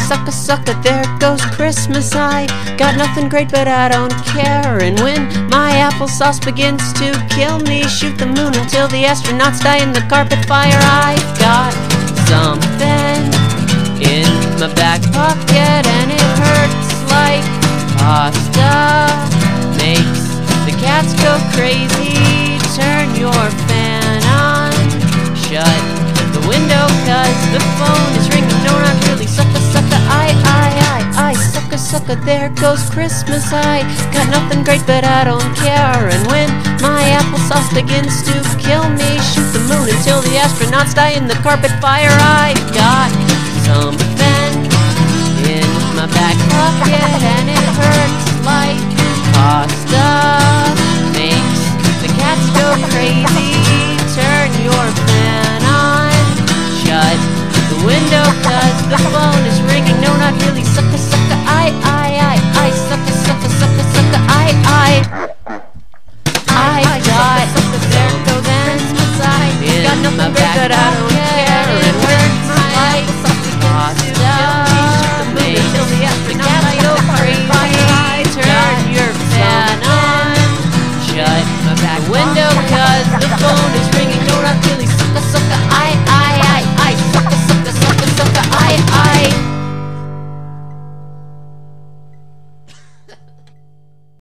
Sucka Sucka, there goes Christmas. I got nothing great but I don't care. And when my applesauce begins to kill me, shoot the moon until the astronauts die in the carpet fire. I've got something in my back pocket and it hurts like pasta. Makes the cats go crazy. Turn your fan on. Shut the window cause the phone is ringing. No, not really. Sucka Sucka, I Sucka Sucka, there goes Christmas. I got nothing great but I don't care. And when my applesauce begins to kill me, shoot the moon until the astronauts die in the carpet fire. I've got something in my back pocket and it hurts like pasta. Makes the cats go crazy.